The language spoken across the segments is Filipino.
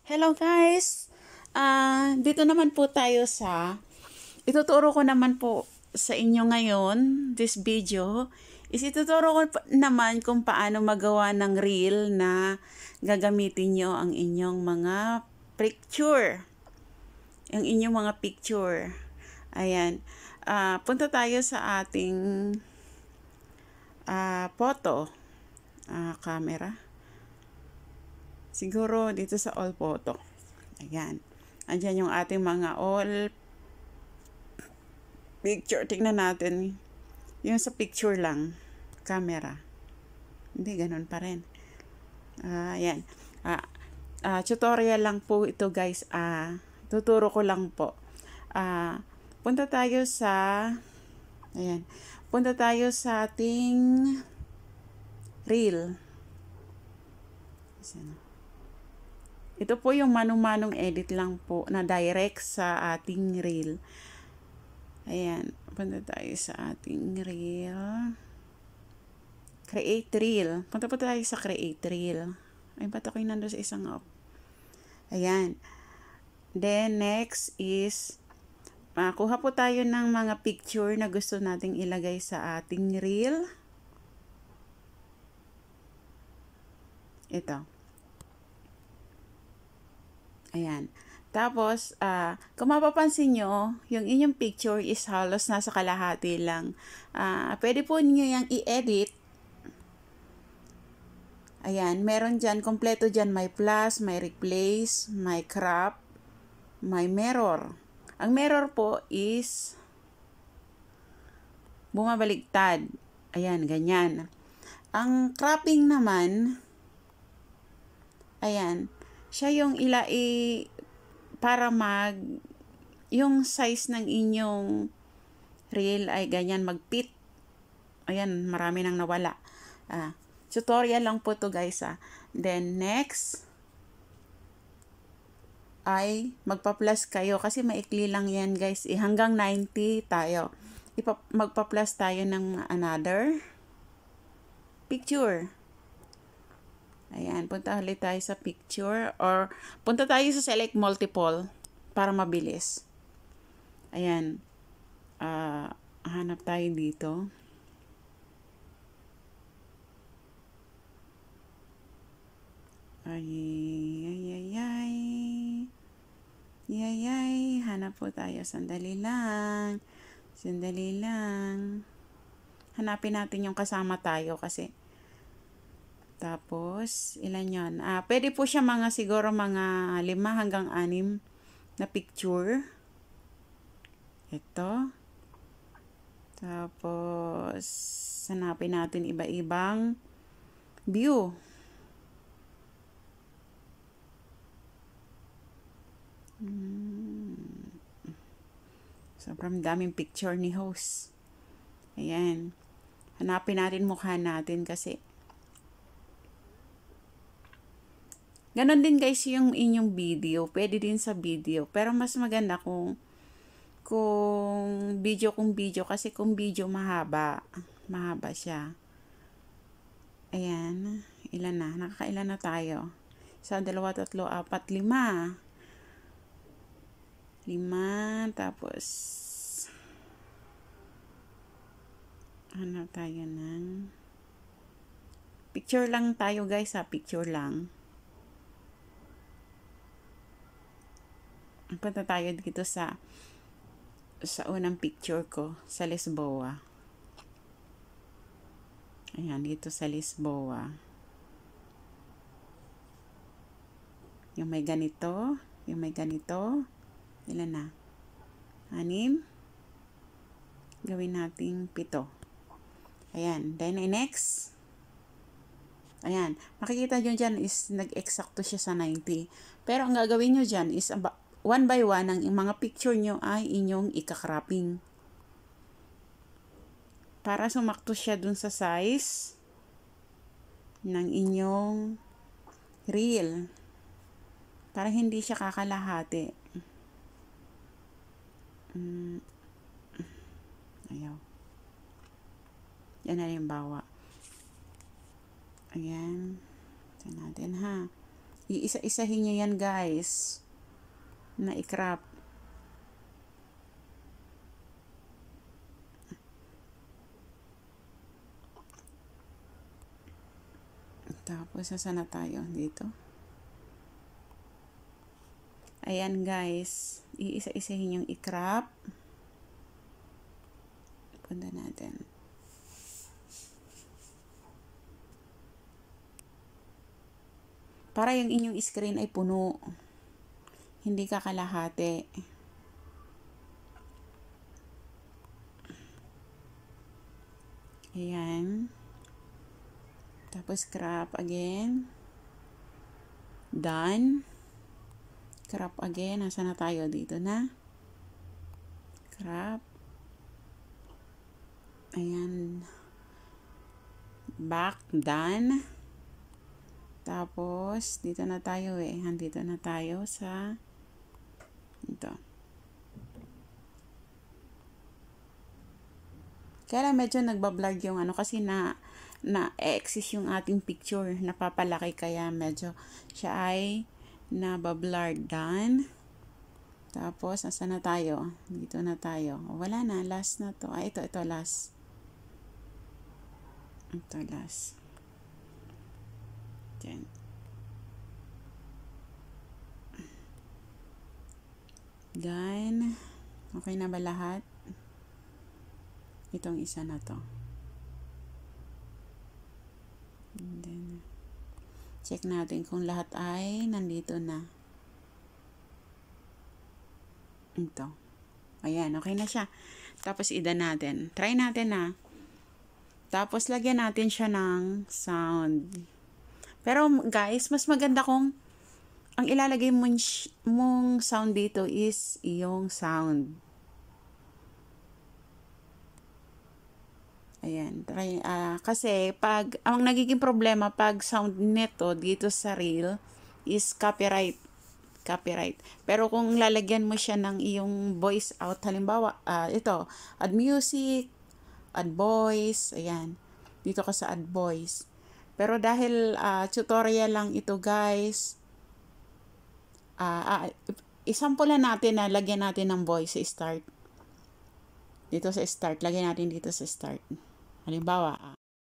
Hello guys! Dito naman po tayo ituturo ko naman po sa inyo ngayon, this video, ituturo ko naman kung paano magawa ng reel na gagamitin nyo ang inyong mga picture. Ang inyong mga picture. Ayan. Punta tayo sa ating photo. Camera. Siguro dito sa all photo. Ayan. Andyan yung ating mga all picture. Tingnan natin. Yung sa picture lang. Camera. Hindi, ganun pa rin. Ayan. Tutorial lang po ito guys. Tuturo ko lang po. Punta tayo ayan. Punta tayo sa ating reel. Ito po yung manong-manong edit lang po na direct sa ating reel. Ayan, punta tayo sa ating reel. Create reel. Punta po tayo sa create reel. Ay, ba't ako'y nandun sa isang up? Ayan. Then, next is, kuha po tayo ng mga picture na gusto nating ilagay sa ating reel. Ito. Ayan. Tapos, kung mapapansin nyo, yung inyong picture is halos nasa kalahati lang. Pwede po niyo yung i-edit. Ayan, meron dyan, kompleto dyan, may plus, may replace, may crop, may mirror. Ang mirror po is bumabaligtad. Ayan, ganyan. Ang cropping naman, ayan, siya yung para yung size ng inyong reel ay ganyan mag-fit. Ayan, marami nang nawala. Tutorial lang po to guys. Then next ay magpa-plus kayo kasi maikli lang yan guys. Hanggang 90 tayo. Magpa-plus tayo ng another picture. Ayan, punta ulit tayo sa picture or punta tayo sa select multiple para mabilis. Ayan. Hanap tayo dito. Ay. Hanap po tayo. Sandali lang. Hanapin natin yung kasama tayo kasi. Tapos, ilan yun? Pwede po siya siguro mga 5 hanggang 6 na picture. Ito. Tapos, hanapin natin iba-ibang view. Sobrang daming picture ni host. Ayan. Hanapin natin mukha natin kasi ganon din guys yung inyong video. Pwede din sa video. Pero mas maganda kung video kasi kung video mahaba siya. Ayan. Ilan na? Nakakailan na tayo? 1, 2, 3, 4, 5. 5. Tapos ano tayo ng picture lang tayo guys picture lang. Punta tayo dito sa unang picture ko sa Lisboa. Ayan, dito sa Lisboa. Yung may ganito. Ilan na? 6. Gawin nating 7. Ayan. Then, next. Ayan. Makikita nyo dyan is nag-eksakto siya sa 90. Pero ang gagawin nyo dyan is 1 by 1 ang mga picture nyo ay inyong ika-cropping. Para sumakto siya dun sa size ng inyong reel. Para hindi siya kakalahati. Ayaw. Yan halimbawa. Ayan. Tignan natin Iisa-isahin nyo yan guys, na i-crop. Tapos, saan na tayo? Dito. Ayan guys, iisa-isahin yung i-crop. Punta natin. Para yung inyong screen ay puno. Hindi kakalahati. Ayan. Tapos crop again. Done. Crop again. Nasaan na tayo? Dito na. Crop. Ayan. Back. Done. Tapos, dito na tayo eh. Andito na tayo sa ito. Kaya medyo nagbablur yung ano kasi na-exist yung ating picture. Napapalaki kaya medyo siya ay nabablur. Done. Tapos, asa na tayo? Dito na tayo. Wala na. Last na to. Ito last. Ito last. Diyan. Done. Okay na ba lahat? Itong isa na to. And then, check natin kung lahat ay nandito na. Ito. Ayan, okay na siya. Tapos, ida natin. Try natin na. Tapos, lagyan natin siya ng sound. Pero, guys, mas maganda kung ang ilalagay mong sound dito is yung sound. Ayan. Try, kasi, ang nagiging problema pag sound nito dito sa reel is copyright. Pero kung lalagyan mo siya ng iyong voice out, halimbawa, ito, add music, add voice, ayan. Dito ka sa add voice. Pero dahil tutorial lang ito guys, isampulan natin na lagyan natin ng voice sa start. Dito sa start, lagyan natin dito sa start. Halimbawa,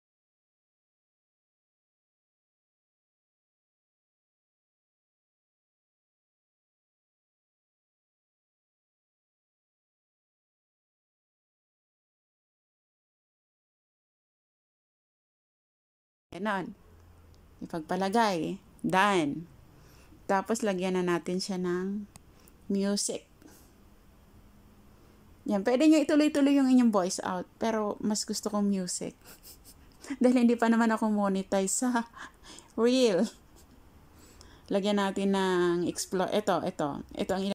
ganon. Ipagpalagay. Done. Tapos, lagyan na natin siya ng music. Yan. Pwede nyo ituloy-tuloy yung inyong voice out. Pero, mas gusto kong music. Dahil hindi pa naman ako monetize sa reel. Lagyan natin ng explore. Ito ang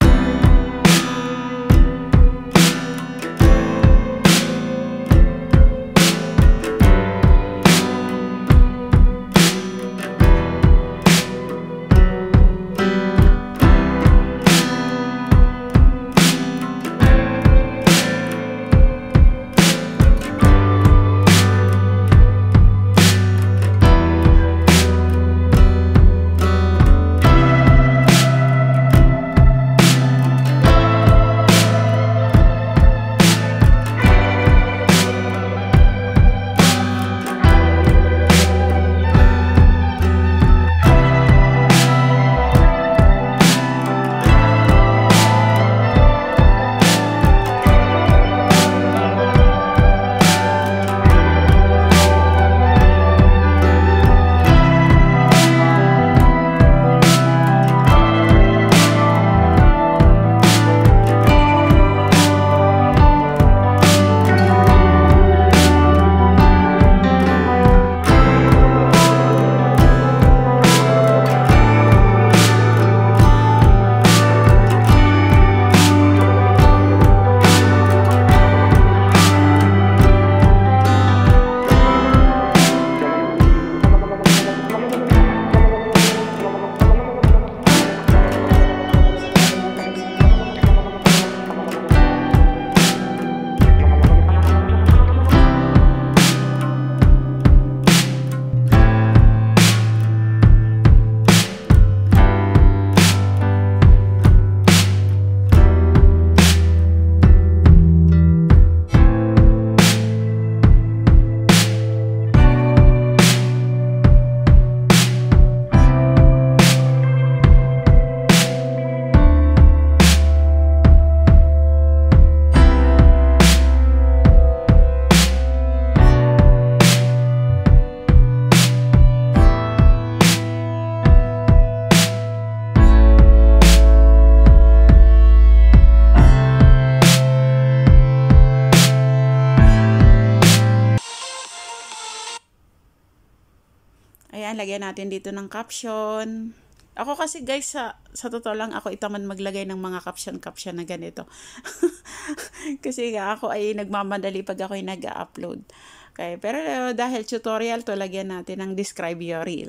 lagyan natin dito ng caption. Ako kasi guys, sa totoo lang, ako itaman maglagay ng mga caption na ganito. Kasi nga ako ay nagmamadali pag ako ay nag-upload. Okay, pero dahil tutorial to, lagyan natin ng describe your reel.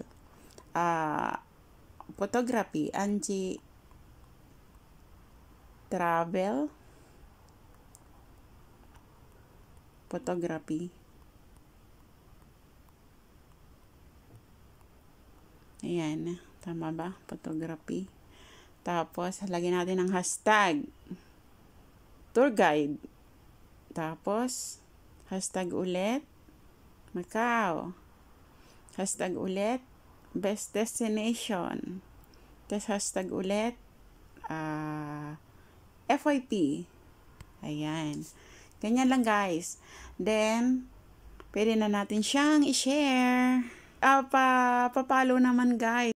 Photography, Angie Travel Photography. Ayan, tama ba? Photography. Tapos, lagyan natin ng hashtag tour guide. Tapos, hashtag ulit Macau. Hashtag ulit best destination. Tapos, hashtag ulit FYP. Ayan. Ganyan lang guys. Then, pwede na natin siyang i-share. Pa-follow naman guys.